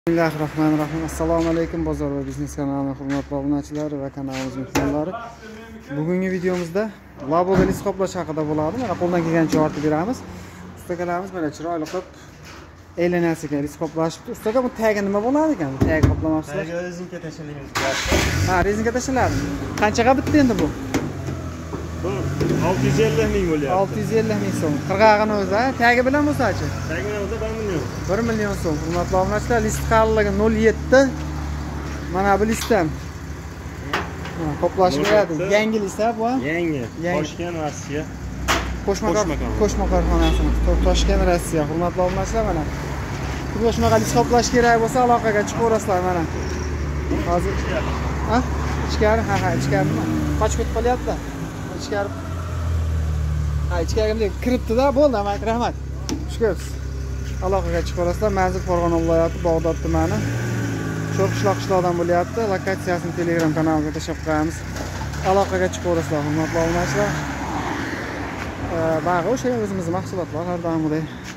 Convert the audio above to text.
Bismillahirrahmanirrahim. Assalomu alaykum bozor va biznes kanalining hurmatli obunachilari va kanalimiz mehmonlari. Bugungi videomizda Laboga lis qoplash haqida bo'ladi. Mana qo'ldan kelgancha yoritib beramiz. Ustakalarimiz mana chiroyli qilib aylanasiga lis qoplashibdi. Ustaka bu tagi nima bo'ladi ekan? Tagi qoplamoqchilar. Tagi rezinka tashalaymiz. Ha, rezinka tashaladi. Qanchaga bitdi endi bu? Bu 650 ming bo'lyapti. 650 ming so'm. Qirg'og'ini o'zi, tagi bilan bo'lsa-chi? Tagi bilan bo'lsa 1 million. 1 million so'm. Hurmatli obunachilar, list qalinligi 07. Mana bu listdan qoplash beradi. Yangi list bu. Yangi. Toshkent Rossiya. Qo'shma korxonasini. Toshkent Rossiya. Hurmatli obunachilar, mana bu shunaqa list qoplash kerak bo'lsa aloqaga chiqaverasizlar mana. Hozir ha? Ichkari, ichkari. Qochib ketib qolyapti. Ichkari. Ichkariga kiribdi-da, bo'ldi, rahmat. Shukur. Aloqaga chiqaverasizlar. Manzil Farg'ona viloyati, Bag'dod tumani. Sho'rqishloq qishloqdan bo'lyapti. Lokatsiyasini Telegram kanalimizga tashlab qo'yamiz. Aloqaga chiqaverasizlar, hurmatli obunachilar. Bag'i o'sha o'zimizning mahsulotlar har doimgidek